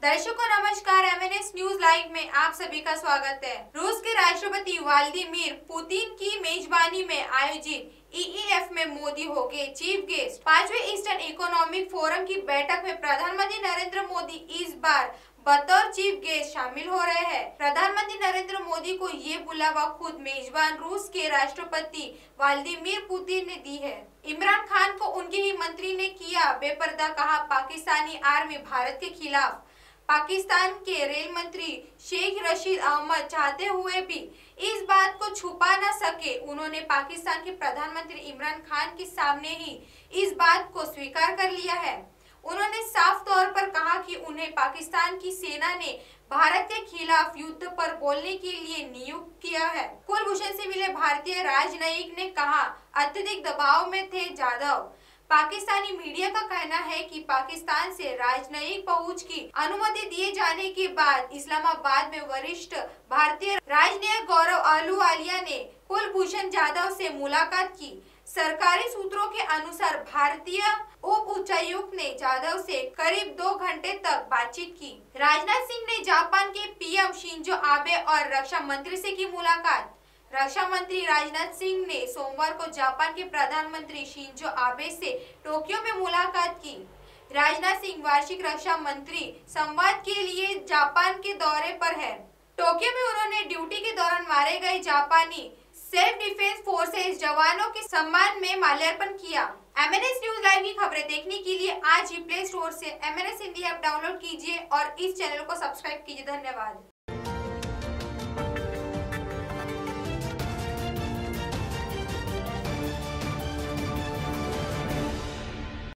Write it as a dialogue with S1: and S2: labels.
S1: दर्शकों नमस्कार, MNS news live में आप सभी का स्वागत है। रूस के राष्ट्रपति व्लादिमीर पुतिन की मेजबानी में आयोजित ईईएफ में मोदी होंगे चीफ गेस्ट। 5वें ईस्टर्न इकोनॉमिक फोरम की बैठक में प्रधानमंत्री नरेंद्र मोदी इस बार बतौर चीफ गेस्ट शामिल हो रहे हैं। प्रधानमंत्री नरेंद्र मोदी को ये बुलावा खुद मेजबान रूस के राष्ट्रपति व्लादिमीर पुतिन ने दी है। इमरान खान को उनके ही मंत्री ने किया बेपर्दा, कहा पाकिस्तानी आर्मी भारत के खिलाफ। पाकिस्तान के रेल मंत्री शेख रशीद अहमद चाहते हुए भी इस बात को छुपा न सके। उन्होंने पाकिस्तान के प्रधानमंत्री इमरान खान के सामने ही इस बात को स्वीकार कर लिया है। उन्होंने साफ तौर पर कहा कि उन्हें पाकिस्तान की सेना ने भारत के खिलाफ युद्ध पर बोलने के लिए नियुक्त किया है। कुलभूषण से मिले भारतीय राजनयिक ने कहा अत्यधिक दबाव में थे जाधव। पाकिस्तानी मीडिया का कहना है कि पाकिस्तान से राजनयिक पहुंच की अनुमति दिए जाने के बाद इस्लामाबाद में वरिष्ठ भारतीय राजनयिक गौरव अहलुवालिया ने कुलभूषण जाधव से मुलाकात की। सरकारी सूत्रों के अनुसार भारतीय उप उच्चायुक्त ने जाधव से करीब 2 घंटे तक बातचीत की। राजनाथ सिंह ने जापान के पीएम शिंजो आबे और रक्षा मंत्री से की मुलाकात। रक्षा मंत्री राजनाथ सिंह ने सोमवार को जापान के प्रधानमंत्री शिंजो आबे से टोक्यो में मुलाकात की। राजनाथ सिंह वार्षिक रक्षा मंत्री संवाद के लिए जापान के दौरे पर है। टोक्यो में उन्होंने ड्यूटी के दौरान मारे गए जापानी सेल्फ डिफेंस फोर्सेस जवानों के सम्मान में माल्यार्पण किया। एमएनएस न्यूज लाइव की खबरें देखने के लिए आज ही प्ले स्टोर से एमएनएस हिंदी ऐप डाउनलोड कीजिए और इस चैनल को सब्सक्राइब कीजिए। धन्यवाद।